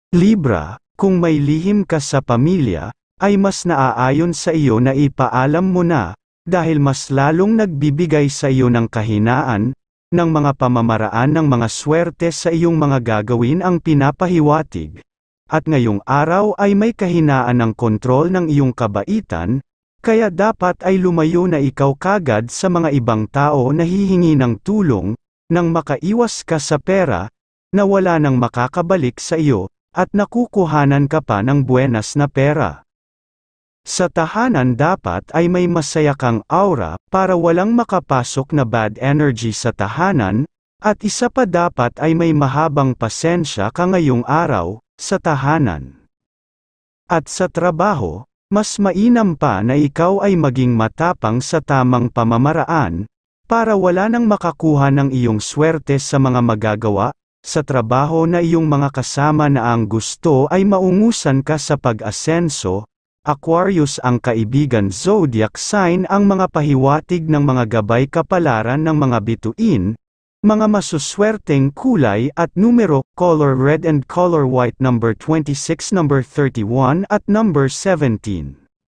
Libra, kung may lihim ka sa pamilya, ay mas naaayon sa iyo na ipaalam mo na, dahil mas lalong nagbibigay sa iyo ng kahinaan, ng mga pamamaraan ng mga swerte sa iyong mga gagawin ang pinapahiwatig. At ngayong araw ay may kahinaan ng kontrol ng iyong kabaitan, kaya dapat ay lumayo na ikaw kagad sa mga ibang tao na hihingi ng tulong, nang makaiwas ka sa pera, na wala nang makakabalik sa iyo, at nakukuhanan ka pa ng buenas na pera. Sa tahanan dapat ay may masaya kang aura, para walang makapasok na bad energy sa tahanan, at isa pa dapat ay may mahabang pasensya ka ngayong araw, sa tahanan. At sa trabaho, mas mainam pa na ikaw ay maging matapang sa tamang pamamaraan, para wala nang makakuha ng iyong swerte sa mga magagawa, sa trabaho na iyong mga kasama na ang gusto ay maungusan ka sa pag-asenso. Aquarius ang kaibigan zodiac sign ang mga pahiwatig ng mga gabay kapalaran ng mga bituin, mga masuswerteng kulay at numero, color red and color white number 26, number 31 at number 17.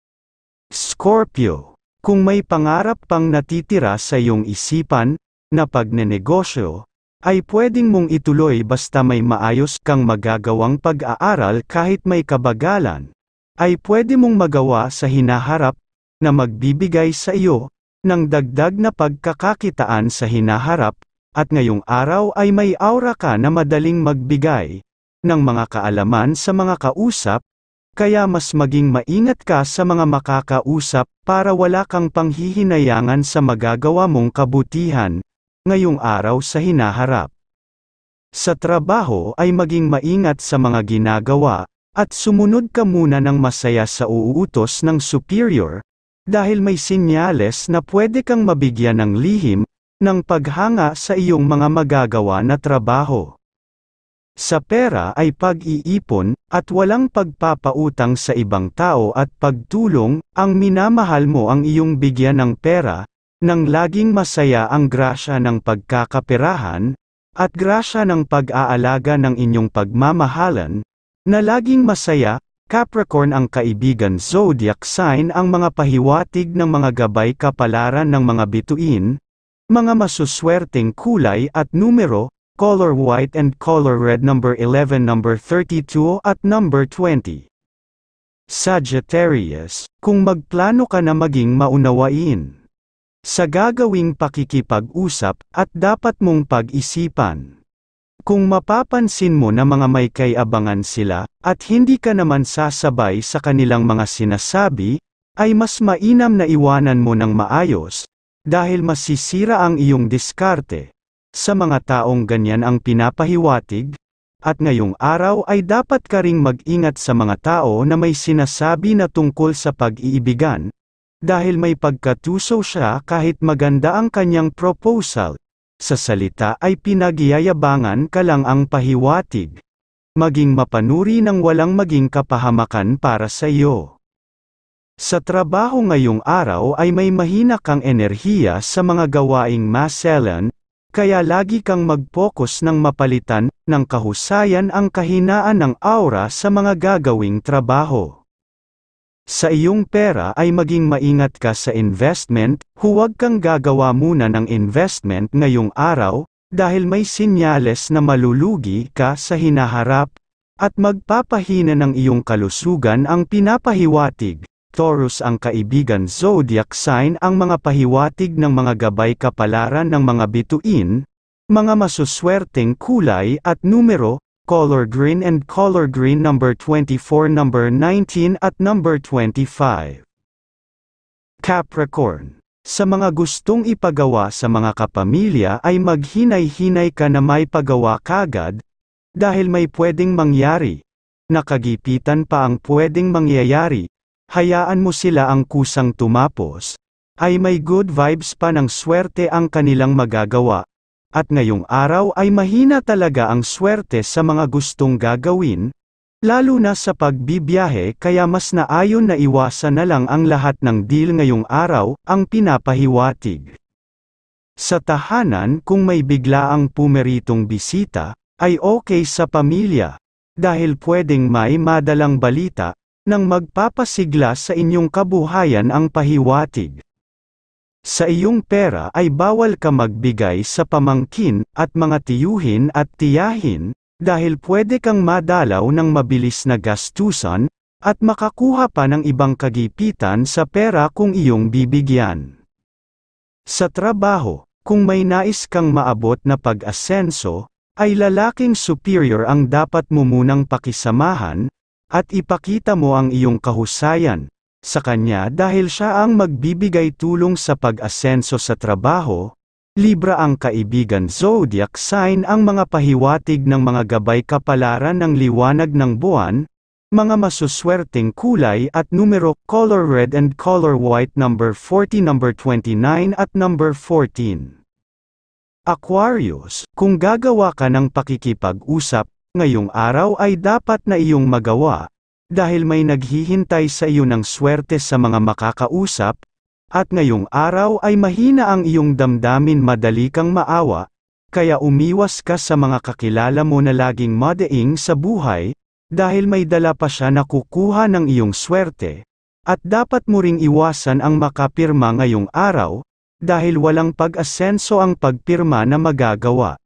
Scorpio, kung may pangarap pang natitira sa iyong isipan, na pagnenegosyo, ay pwedeng mong ituloy basta may maayos kang magagawang pag-aaral kahit may kabagalan, ay pwede mong magawa sa hinaharap, na magbibigay sa iyo, ng dagdag na pagkakakitaan sa hinaharap, at ngayong araw ay may aura ka na madaling magbigay ng mga kaalaman sa mga kausap, kaya mas maging maingat ka sa mga makakausap para wala kang panghihinayangan sa magagawa mong kabutihan ngayong araw sa hinaharap. Sa trabaho ay maging maingat sa mga ginagawa, at sumunod ka muna ng masaya sa uuutos ng superior, dahil may sinyales na pwede kang mabigyan ng lihim, ng paghanga sa iyong mga magagawa na trabaho. Sa pera ay pag-iipon, at walang pagpapautang sa ibang tao at pagtulong, ang minamahal mo ang iyong bigyan ng pera, nang laging masaya ang grasya ng pagkakaperahan, at grasya ng pag-aalaga ng inyong pagmamahalan, na laging masaya. Capricorn ang kaibigan zodiac sign ang mga pahiwatig ng mga gabay kapalaran ng mga bituin, mga masuswerteng kulay at numero, color white and color red number 11, number 32 at number 20. Sagittarius, kung magplano ka na maging maunawain sa gagawing pakikipag-usap, at dapat mong pag-isipan. Kung mapapansin mo na mga may kay-abangan sila, at hindi ka naman sasabay sa kanilang mga sinasabi, ay mas mainam na iwanan mo ng maayos, dahil masisira ang iyong diskarte. Sa mga taong ganyan ang pinapahiwatig, at ngayong araw ay dapat ka ring mag-ingat sa mga tao na may sinasabi na tungkol sa pag-iibigan, dahil may pagkatuso siya kahit maganda ang kanyang proposal. Sa salita ay pinagyayabangan ka lang ang pahiwatig. Maging mapanuri ng walang maging kapahamakan para sa iyo. Sa trabaho ngayong araw ay may mahina kang enerhiya sa mga gawaing maselan, kaya lagi kang mag-focus ng mapalitan ng kahusayan ang kahinaan ng aura sa mga gagawing trabaho. Sa iyong pera ay maging maingat ka sa investment, huwag kang gagawa muna ng investment ngayong araw, dahil may sinyales na malulugi ka sa hinaharap, at magpapahina ng iyong kalusugan ang pinapahiwatig. Taurus ang kaibigan zodiac sign ang mga pahiwatig ng mga gabay kapalaran ng mga bituin, mga masuswerteng kulay at numero, color green and color green number 24, number 19 at number 25. Capricorn, sa mga gustong ipagawa sa mga kapamilya ay maghinay-hinay ka na may pagawa kagad, dahil may pwedeng mangyari. Nakagipitan pa ang pwedeng mangyayari. Hayaan mo sila ang kusang tumapos. Ay may good vibes pa ng swerte ang kanilang magagawa. At ngayong araw ay mahina talaga ang swerte sa mga gustong gagawin, lalo na sa pagbibiyahe, kaya mas naayon na iwasan na lang ang lahat ng deal ngayong araw, ang pinapahiwatig. Sa tahanan kung may biglaang pumeritong bisita, ay okay sa pamilya. dahil pwedeng may madalang balita, nang magpapasigla sa inyong kabuhayan ang pahiwatig. Sa iyong pera ay bawal ka magbigay sa pamangkin at mga tiyuhin at tiyahin, dahil pwede kang madalaw ng mabilis na gastusan, at makakuha pa ng ibang kagipitan sa pera kung iyong bibigyan. Sa trabaho, kung may nais kang maabot na pag-asenso, ay lalaking superior ang dapat mo munang pakisamahan, at ipakita mo ang iyong kahusayan sa kanya dahil siya ang magbibigay tulong sa pag-asenso sa trabaho. Libra ang kaibigan zodiac sign ang mga pahiwatig ng mga gabay kapalaran ng liwanag ng buwan, mga masuswerteng kulay at numero, color red and color white, number 40, number 29 at number 14. Aquarius, kung gagawa ka ng pakikipag-usap, ngayong araw ay dapat na iyong magawa, dahil may naghihintay sa iyo ng swerte sa mga makakausap, at ngayong araw ay mahina ang iyong damdamin, madali kang maawa, kaya umiwas ka sa mga kakilala mo na laging madaing sa buhay, dahil may dala pa siya na kukuha ng iyong swerte, at dapat mo ring iwasan ang makapirma ngayong araw, dahil walang pag-asenso ang pagpirma na magagawa.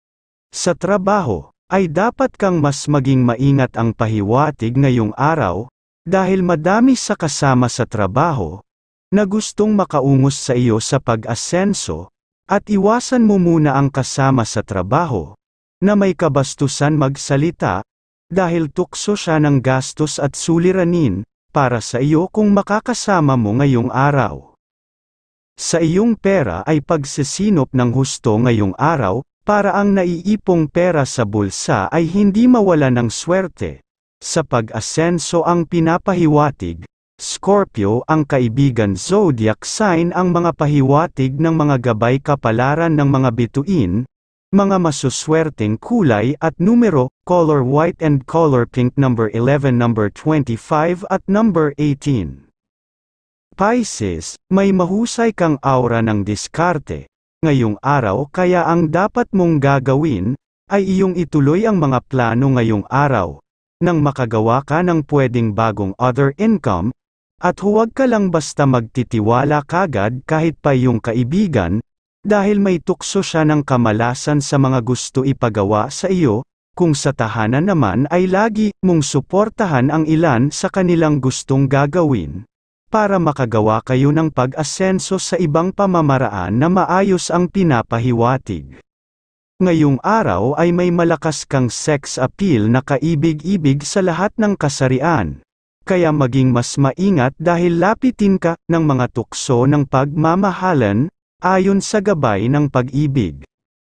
Sa trabaho, ay dapat kang mas maging maingat ang pahiwatig ngayong araw, dahil madami sa kasama sa trabaho, na gustong makaungos sa iyo sa pag-asenso, at iwasan mo muna ang kasama sa trabaho, na may kabastusan magsalita, dahil tukso siya ng gastos at suliranin, para sa iyo kung makakasama mo ngayong araw. Sa iyong pera ay pagsisinop ng husto ngayong araw, para ang naiipong pera sa bulsa ay hindi mawala ng swerte. Sa pag-asenso ang pinapahiwatig, Scorpio ang kaibigan zodiac sign ang mga pahiwatig ng mga gabay kapalaran ng mga bituin, mga masuswerteng kulay at numero, color white and color pink, number 11, number 25 at number 18. Pisces, may mahusay kang aura ng diskarte ngayong araw, kaya ang dapat mong gagawin ay iyong ituloy ang mga plano ngayong araw, nang makagawa ka ng pwedeng bagong other income, at huwag ka lang basta magtitiwala kagad kahit pa iyong kaibigan, dahil may tukso siya ng kamalasan sa mga gusto ipagawa sa iyo, kung sa tahanan naman ay lagi mong suportahan ang ilan sa kanilang gustong gagawin, para makagawa kayo ng pag-asenso sa ibang pamamaraan na maayos ang pinapahiwatig. Ngayong araw ay may malakas kang sex appeal na kaibig-ibig sa lahat ng kasarian, kaya maging mas maingat dahil lapitin ka ng mga tukso ng pagmamahalan, ayon sa gabay ng pag-ibig.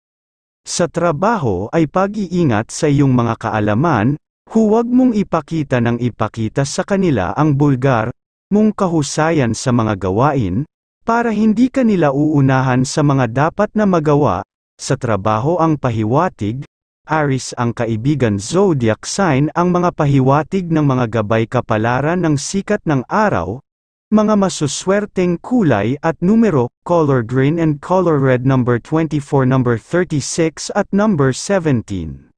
Sa trabaho ay pag-iingat sa iyong mga kaalaman, huwag mong ipakita sa kanila ang bulgar mong kahusayan sa mga gawain, para hindi ka nila uunahan sa mga dapat na magawa. Sa trabaho ang pahiwatig, Aries ang kaibigan zodiac sign ang mga pahiwatig ng mga gabay kapalaran ng sikat ng araw, mga masuswerteng kulay at numero, color green and color red, number 24, number 36 at number 17.